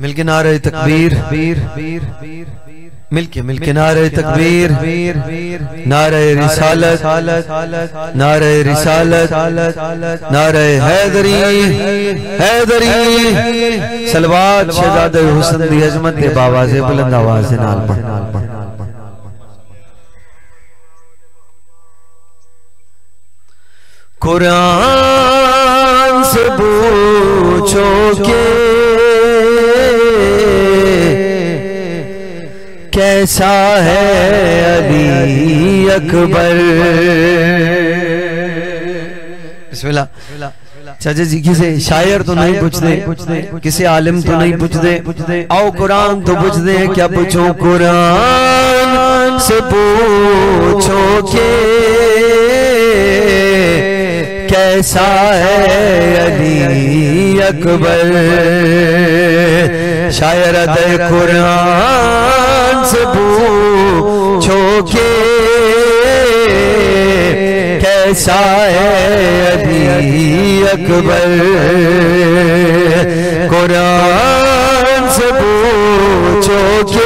مل کے نعرہ تکبیر، مل کے نعرہ تکبیر، نعرہ رسالت، نعرہ رسالت، نعرہ حیدری، حیدری، صلوات شہزادہ حسن دی عظمت دے باواز بلند آواز نال پڑھنا۔ قرآن سے پوچھو کہ کیسا ہے علی اکبر۔ بسم اللہ۔ چاچا جی کسے شاعر تو نہیں پوچھتے، کسی عالم تو نہیں پوچھتے، آؤ قرآن تو پوچھتے ہیں، کیا پوچھو؟ قرآن سے پوچھو کہ کیسا ہے علی اکبر۔ شاعر ادے قرآن سے پوچھو کہ کیسا ہے علی اکبر۔ قرآن سے پوچھو کہ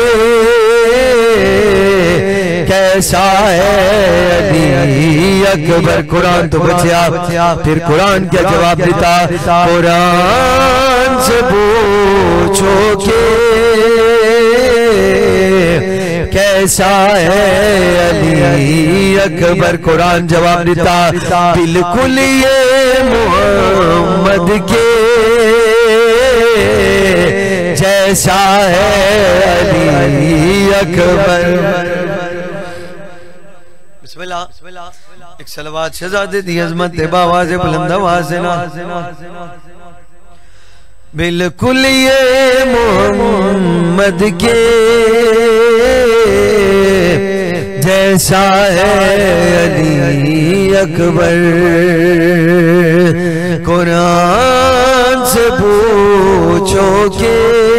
کیسا ہے علی اکبر۔ قرآن تو بچیا، پھر قرآن کیا جواب دیتا؟ قرآن سے پوچھو کہ کیسا ہے علی اکبر۔ قرآن جواب دیتا، بالکل یہ محمد کے جیسا ہے علی اکبر۔ بسم اللہ۔ ایک صلوات شہزادے دی عظمت باواز بلند آواز نا۔ بالکل یہ محمد کے جیسا ہے علی اکبر۔ قرآن سے پوچھو کہ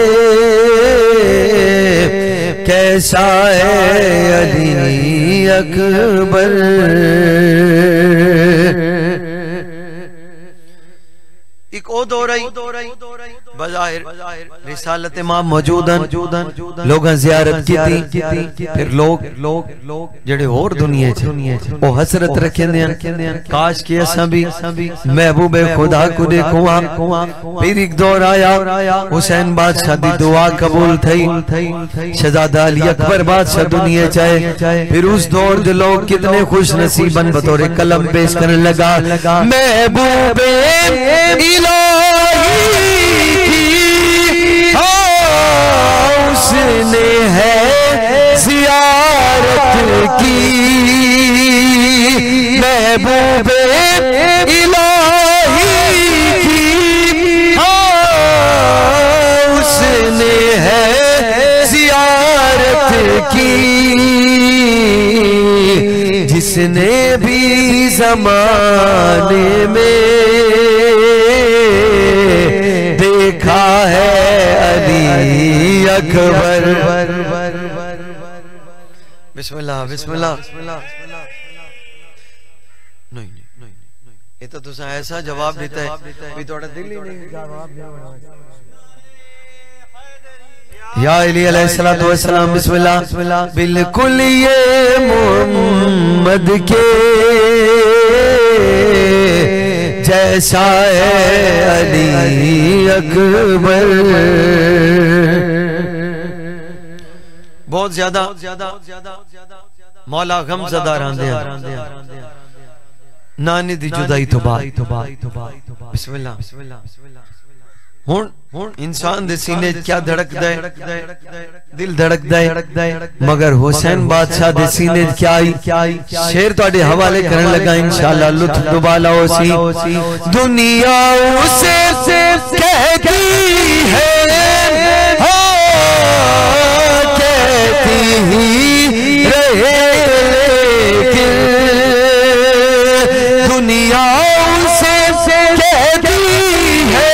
کیسا ہے علی اکبر۔ ایک او دور آئی بظاہر رسالت امام موجودن، لوگاں زیارت کی تھی، پھر لوگ جڑے اور دنیا چھے او حسرت رکھیں دیں، کاش کی اساں بھی محبوب خدا کو دیکھواں۔ پھر ایک دور آیا، حسین بادشاہ دی دعا قبول تھی، شہزادہ علی اکبر بادشاہ دنیا چاہے۔ پھر اس دور دے لوگ کتنے خوش نصیبن بطور قلم پیش کرنے لگا، محبوب الہی اس نے ہے زیارت کی، محبوب الہی کی اس نے ہے زیارت کی، جس نے بھی زمانے میں دیکھا ہے علی اکبر۔ بسم اللہ، بسم اللہ۔ نہیں یہ تو تسا ایسا جواب دیتا ہے بھی توڑا دل ہی نہیں جواب۔ یا علی علیہ السلام، بسم اللہ۔ بالکل یہ محمد کے جیسا ہے علی اکبر۔ بہت زیادہ مولا غم زدہ راندے ہیں، نانی دی جدائی تو بات۔ بسم اللہ۔ ہون انسان دے سینے کیا دھڑک دے، دل دھڑک دے، مگر حسین بادشاہ دے سینے کیا آئی؟ شیر تو اڈے حوالے کرنے لگا انشاءاللہ، لطف دوبالا ہو سی۔ دنیا اسے کہتی ہے، کہتی ہی رہے، لیکن دنیا اسے کہتی ہے،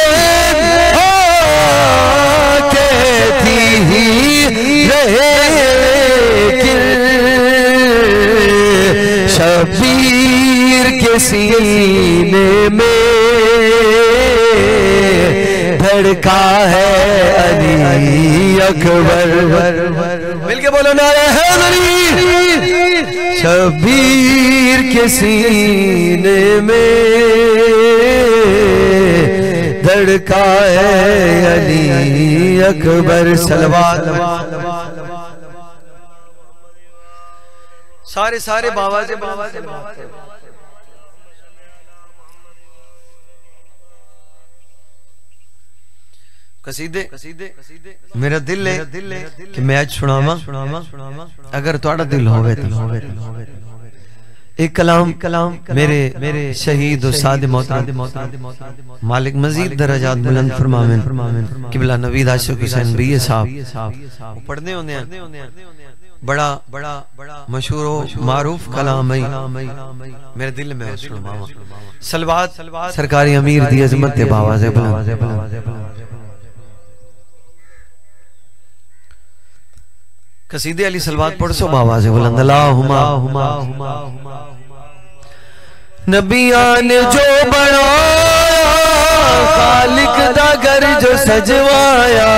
شبیر کے سینے میں دھڑکا ہے علی اکبر مل کے بولو نعرہ حیدری شبیر کے سینے میں دھڑکا ہے علی اکبر صلوات سارے بابا سے قصیدے میرا دل ہے کہ میں آج سناواں اگر تہاڈا دل ہوئے ایک کلام میرے شہید استاد محترم مالک مزید درجات بلند فرماویں قبلہ نوید عاشق حسین بی صاحب پڑھنے ہوندے ہیں بڑا مشہور و معروف کلام ہے میرے دل میں سنواواں صلوات سرکاری امیر دی عظمت تے باواز بلند قصیدے علی صلوات پڑھ سو باواز بلند اللہم نبیان جو بنایا خالق دا گھر جو سجوایا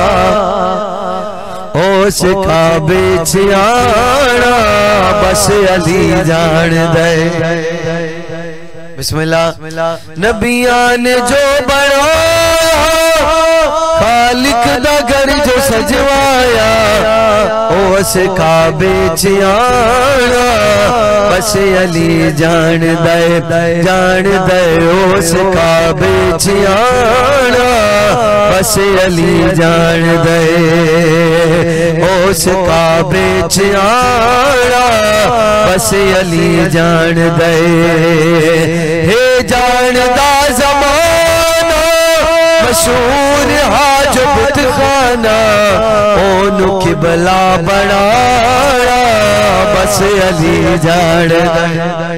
اس کعبے چیانا بس علی جان دے بسم اللہ نبیان جو بنایا خالق دا گھر جو سجوایا اس کعبے چیانا بس علی جان دے اس کعبے چیانا بس علی جان دے اس کعبے چیانا بس علی جان دے ہے جان دا زمانہ مشہور حاج بت خانہ اونو قبلہ بنایا بس علی جان دے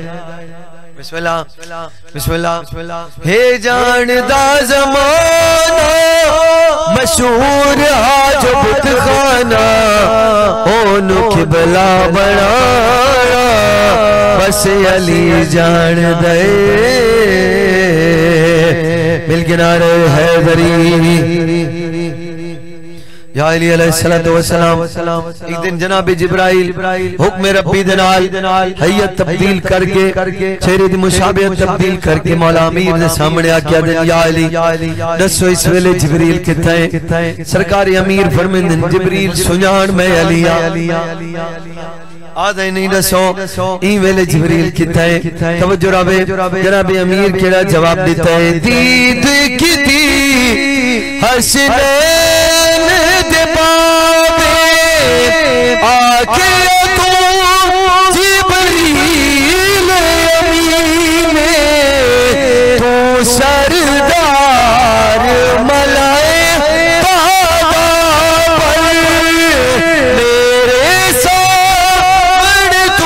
بسم اللہ ہے جان دا زمانہ مشہور حاج بت خانہ اونو قبلہ بنایا بس علی جان دے مل کے نعرہ حیدری یا علی علیہ السلام ایک دن جناب جبرائیل حکم ربی دنال حیت تبدیل کر کے چہرے دی مشابہت تبدیل کر کے مولا امیر نے سامنے آکیا دن یا علی دسو اس ویلے جبریل کتائیں سرکار امیر فرمین جبریل سنان میں علی آدھے نہیں دسو این ویلے جبریل کتائیں توجہ رابے جناب امیر کیڑا جواب دیتا ہے دید کی دی حسنین دے بابے آکے تو جبریل امین تو سردار ملائے پادا پر میرے سامن تو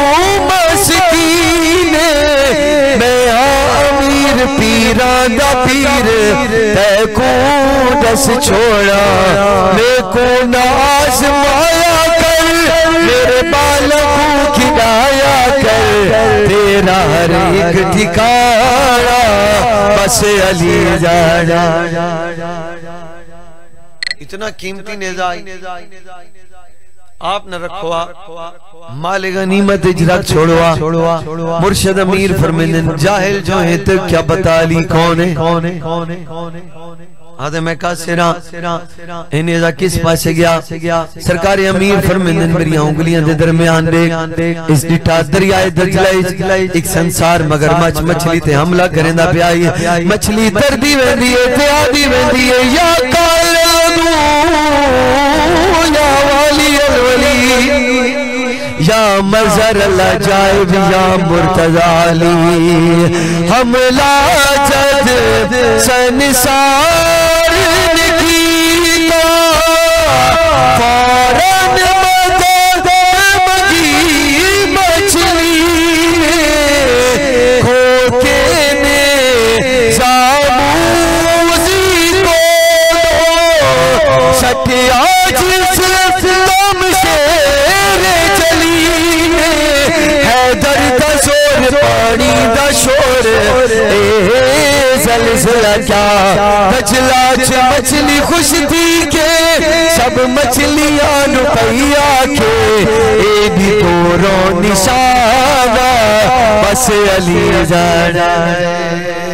مسکین میں امیر پیران دا پیر تے کو دس چھوڑا میں کو ناز مایا کر میرے بالکوں کھلایا کر تیرا ہر ایک ٹھکانا بس علی جانا اتنا قیمتی نظائی آپ نہ رکھوا مال غنیمت اجرات چھوڑوا مرشد امیر فرمیدن جاہل جو ہے تو کیا بتا لی کون ہے آدھے میں کہا سیران انہیں ازا کس پاسے گیا سرکار امیر فرمیدن میری انگلیاں دے درمیان دے اس ڈٹا دریائے دجلہ ایک سنسار مگر مچھلی تے حملہ کریں دا پہ آئی مچھلی تردی ویندی ہے تے آدھی ویندی ہے یا کالدو یا والی الولی یا مزر اللہ جائب یا مرتضالی حملہ جد سنسار نکیتا فارن مدد مگی مچھلی کھوکے نے زاموزی کو سٹیا جس دم شیر چلی حیدر دا شور پانی دا شور زلزلہ دسیا کیا کچلا چ مچھلی خوش تھی کے سب مچھلیاں نو پیا کے اے بھی تو رو نشانہ بس علی جانا